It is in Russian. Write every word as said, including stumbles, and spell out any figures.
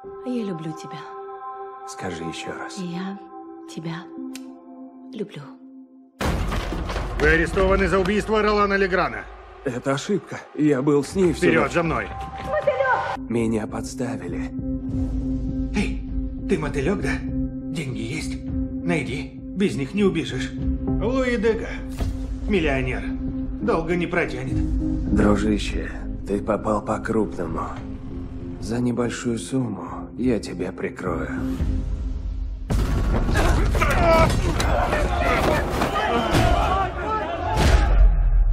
Я люблю тебя. Скажи еще раз. Я тебя люблю. Вы арестованы за убийство Ролана Леграна. Это ошибка. Я был с ней всё Вперед, ночь. за мной. Меня подставили. Эй, ты мотылек, да? Деньги есть? Найди. Без них не убежишь. Луи Дега. Миллионер. Долго не протянет. Дружище, ты попал по-крупному. За небольшую сумму я тебя прикрою.